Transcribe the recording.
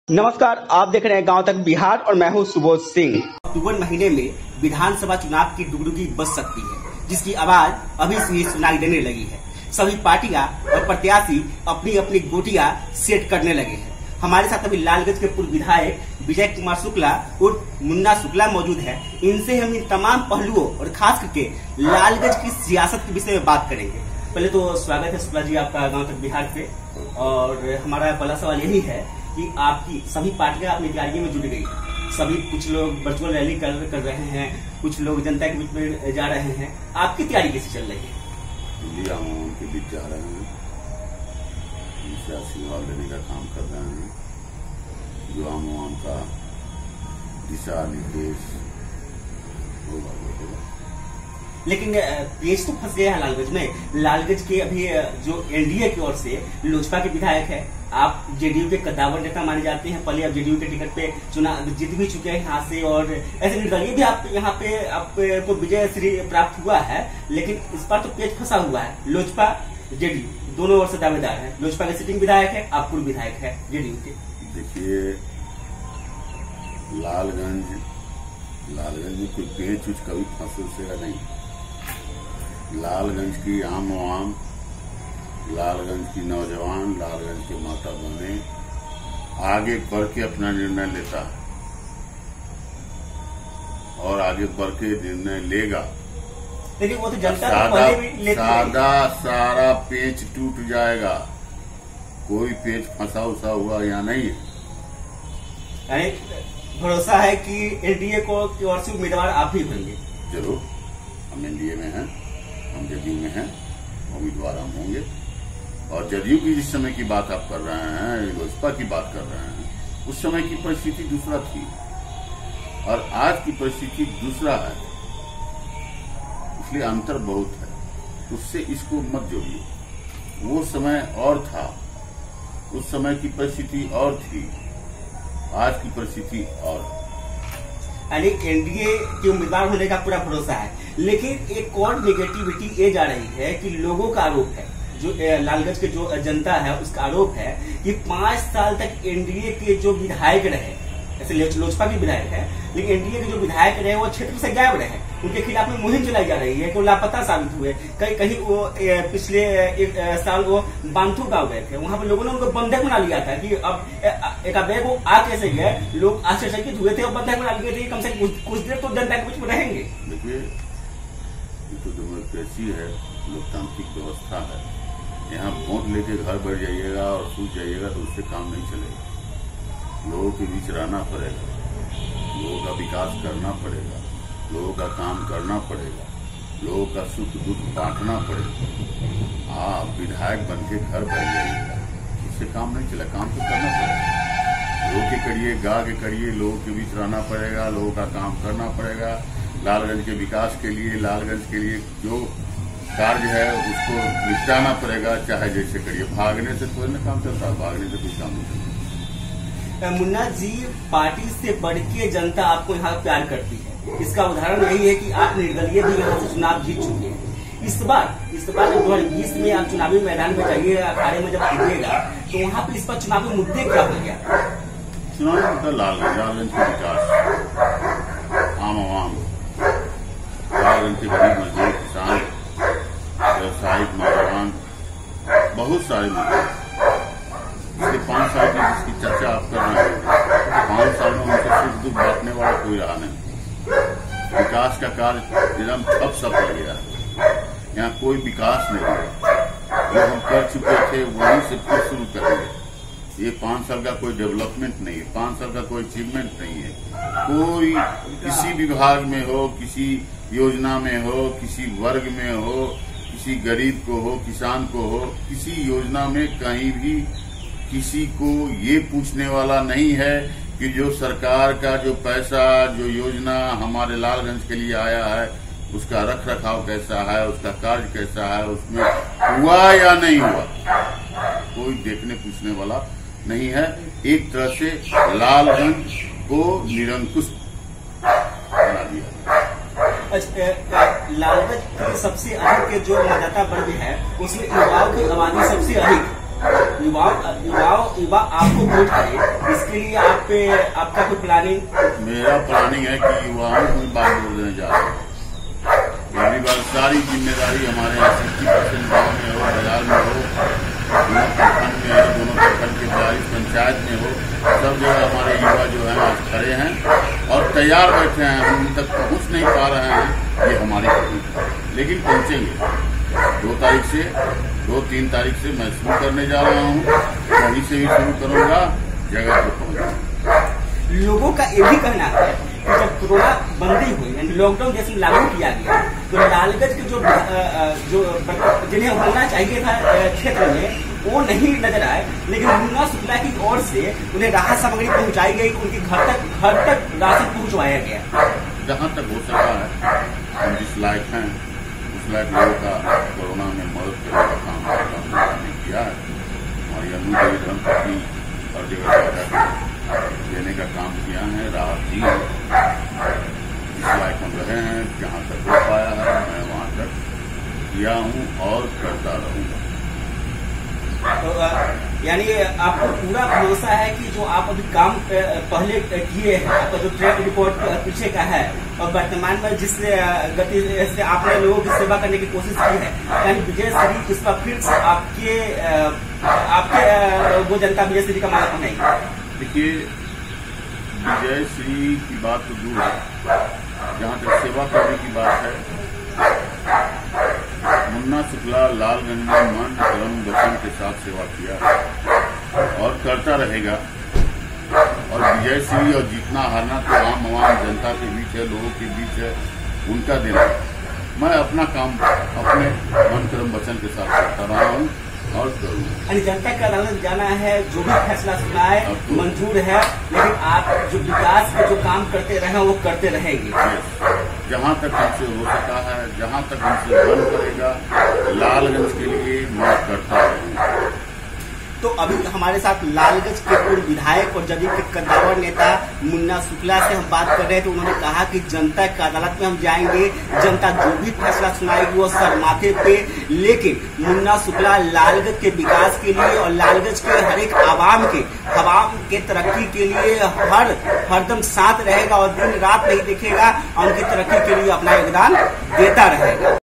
नमस्कार, आप देख रहे हैं गांव तक बिहार और मैं हूं सुबोध सिंह। अक्टूबर महीने में विधानसभा चुनाव की डुगडुगी बज सकती है, जिसकी आवाज अभी से ही सुनाई देने लगी है। सभी पार्टियां और प्रत्याशी अपनी अपनी गोटियां सेट करने लगे हैं। हमारे साथ अभी लालगंज के पूर्व विधायक विजय कुमार शुक्ला उर्फ मुन्ना शुक्ला मौजूद है। इनसे हम इन तमाम पहलुओं और खास करके लालगंज की सियासत के विषय में बात करेंगे। पहले तो स्वागत है शुक्ला जी आपका गाँव तक बिहार पे। और हमारा पहला सवाल यही है कि आपकी सभी पार्टियां अपनी तैयारी में जुट गई। सभी कुछ लोग वर्चुअल रैली कर रहे हैं, कुछ लोग जनता के बीच में जा रहे हैं। आपकी तैयारी कैसे चल रही है? आम के बीच जा रहे हैं, उनसे आशीर्वाद लेने का काम कर रहे हैं। जो आम का दिशा निर्देश होगा। लेकिन पेश तो फंस गया है लालगंज में। लालगंज के अभी जो एनडीए की ओर से लोजपा के विधायक है, आप जेडीयू के कद्दावर नेता माने जाते हैं। पहले आप जेडीयू के टिकट पे चुनाव जीत भी चुके हैं यहाँ से, और ऐसे निर्दलीय भी आप यहाँ पे आपको विजय श्री प्राप्त हुआ है। लेकिन इस बार तो पेच फंसा हुआ है। लोजपा जेडीयू दोनों ओर से दावेदार है। लोजपा के सिटिंग विधायक है, आप पूर्व विधायक है जेडीयू के। देखिए, लालगंज में कोई पेच उच कभी फंसेगा नहीं। लालगंज की आम, लालगंज की नौजवान, लालगंज के माता बहने आगे बढ़ के अपना निर्णय लेता है और आगे बढ़ के निर्णय लेगा। लेकिन वो तो जनता सारा पेच टूट जाएगा। कोई पेच फंसा उसा हुआ यहाँ नहीं है। भरोसा है कि एनडीए की ओर से उम्मीदवार आप ही होंगे। जरूर, हम एनडीए में हैं, हम जदयू में हैं, उम्मीदवार हम होंगे। और जदयू की जिस समय की बात आप कर रहे हैं, लोजपा की बात कर रहे हैं, उस समय की परिस्थिति दूसरा थी और आज की परिस्थिति दूसरा है। इसलिए अंतर बहुत है। उससे इसको मत जोड़िए। वो समय और था, उस समय की परिस्थिति और थी, आज की परिस्थिति और। यानी एनडीए के उम्मीदवार होने का पूरा भरोसा है। लेकिन एक और नेगेटिविटी ये जा रही है कि लोगों का आरोप है, जो लालगंज के जो जनता है उसका आरोप है कि 5 साल तक एनडीए के जो विधायक रहे, ऐसे लोजपा के विधायक है, लेकिन एनडीए के जो विधायक रहे वो क्षेत्र से गायब रहे। उनके खिलाफ में मुहिम चलाई जा रही है कि वो लापता साबित हुए। कहीं वो पिछले एक साल वो बांथू गाँव गए थे, वहां पर लोगों ने उनको बंधक बना लिया था कि अब एकाबेग वो आ कैसे गए। लोग आश्चर्यचकित हुए थे और बंधक बना लिए थे। कम से कम कुछ देर तो जनता के बीच में रहेंगे। देखिए, ये तो डेमोक्रेसी है, लोकतांत्रिक व्यवस्था है। यहाँ वोट लेके घर बैठ जाइएगा और सूझ जाइएगा तो उससे काम नहीं चलेगा। लोगों के बीच रहना पड़ेगा, लोगों का विकास करना पड़ेगा, लोगों का काम करना पड़ेगा, लोगों का सुख दुख बांटना पड़ेगा। आप विधायक बन के घर बैठ जाइएगा, उससे काम नहीं चलेगा। काम तो करना पड़ेगा, लोगों के करिए, गाँव के करिए, लोगों के बीच रहना पड़ेगा, लोगों का काम करना पड़ेगा। लालगंज के विकास के लिए, लालगंज के लिए जो कार्य है उसको निपटाना पड़ेगा, चाहे जैसे करिए। भागने से कोई ना काम चलता, भागने से कोई काम नहीं चलता। मुन्ना जी, पार्टी से बढ़ के जनता आपको यहाँ प्यार करती है। इसका उदाहरण यही है कि आप निर्दलीय भी यहाँ से चुनाव जीत चुके हैं। इस बार जब 2020 में आप चुनावी मैदान में जाइएगा, अखाड़े में जब खेलिएगा, तो वहाँ पे इस बार चुनावी मुद्दे क्या हो गया? चुनावी मुद्दा लालगंज का विकास, आम, लालगंज के गरीब मजदूर, किसान, व्यवसायिक, नौजवान, बहुत सारे मुद्दे। पिछले 5 साल की जिसकी चर्चा आप कर रहे हैं, 5 साल में उनसे सुख दुख बांटने वाला कोई रहा नहीं। विकास का कार्य एकदम ठप सा पड़ गया है। यहाँ कोई विकास नहीं हुआ। जो हम कर चुके थे वहीं से फिर शुरू करेंगे। ये 5 साल का कोई डेवलपमेंट नहीं है, 5 साल का कोई अचीवमेंट नहीं है। कोई किसी विभाग में हो, किसी योजना में हो, किसी वर्ग में हो, किसी गरीब को हो, किसान को हो, किसी योजना में कहीं भी किसी को ये पूछने वाला नहीं है कि जो सरकार का जो पैसा, जो योजना हमारे लालगंज के लिए आया है, उसका रख रखाव कैसा है, उसका कार्य कैसा है, उसमें हुआ या नहीं हुआ, कोई देखने पूछने वाला नहीं है। एक तरह से लालगंज को निरंकुश बना दिया। लालगंज सबसे अधिक जो मतदाता वर्ग है उसमें युवाओं की आबादी सबसे अधिक। युवा आपको वोट करे इसके लिए आपका कोई प्लानिंग? मेरा प्लानिंग है कि युवाओं को बात बोलने जा रहा हूँ। पहली बार सारी जिम्मेदारी हमारे यहाँ 60% गाँव में हो, बाजार में हो, दोनों प्रखंड में हो, दोनों प्रखंड के 42 पंचायत में हो, सब जगह हमारे युवा जो है आज खड़े हैं और तैयार बैठे हैं। हम उन तक पहुँच नहीं पा रहे हैं, ये हमारी तकलीफ है, लेकिन पहुँचेंगे। 2-3 तारीख से मैं शुरू करने जा रहा हूँ, वहीं से भी शुरू करूँगा, जगह पर पहुँचूंगा। लोगों का ये भी कहना है कि जब कोरोना बंदी हुई यानी लॉकडाउन जैसे लागू किया गया तो लालगंज के जो जिन्हें होना चाहिए था क्षेत्र में वो नहीं नजर आए, लेकिन मुन्ना शुक्ला की ओर से उन्हें राहत सामग्री पहुंचाई गई, उनके घर तक राशन पहुंचवाया गया। जहाँ तक हो सका है, हम जिस लायक हैं उस लायक लोगों का कोरोना में मदद करने का काम किया है। हमारी अनु धर्मपत्नी और जगह देने का काम किया है, राहत दी है। इस लायक हम रहे हैं, जहाँ तक हो पाया है मैं वहाँ तक किया हूँ और करता रहूँगा। तो यानी आपको पूरा भरोसा है कि जो आप अभी काम पहले किए हैं, आपका जो ट्रैक रिपोर्ट पीछे का है और वर्तमान में जिस गति से आपने लोगों की सेवा करने की कोशिश की है, यानी विजय श्री इस पर फिर से आपके वो जनता विजय श्री का मानक नहीं? देखिए, विजय श्री की बात तो दूर है, जहाँ तक सेवा करने की बात है, मुन्ना शुक्ला लालगंज में मन कर्म वचन के साथ सेवा किया और करता रहेगा। और विजय श्री और जीतना हारना तो आम जनता के बीच है, लोगों के बीच है, उनका दिन है। मैं अपना काम अपने मन कर्म वचन के साथ करता रहा हूँ और करूँगा। जनता का अदालत जाना है, जो भी फैसला सुनाए मंजूर है, लेकिन आप जो विकास के जो काम करते रहे वो करते रहेंगे। जहाँ तक हमसे हो सका है, जहाँ तक हमसे बन करेगा, लालगंज के लिए मैं करता रहूँगा। तो अभी हमारे साथ लालगंज के पूर्व विधायक और जदयू के कद्दावर नेता मुन्ना शुक्ला से हम बात कर रहे थे। उन्होंने कहा कि जनता की अदालत में हम जाएंगे, जनता जो भी फैसला सुनाएगी वो सर माथे पे, लेकिन मुन्ना शुक्ला लालगंज के विकास के लिए और लालगंज के हर एक आवाम के तरक्की के लिए हरदम साथ रहेगा और दिन रात नहीं देखेगा और उनकी तरक्की के लिए अपना योगदान देता रहेगा।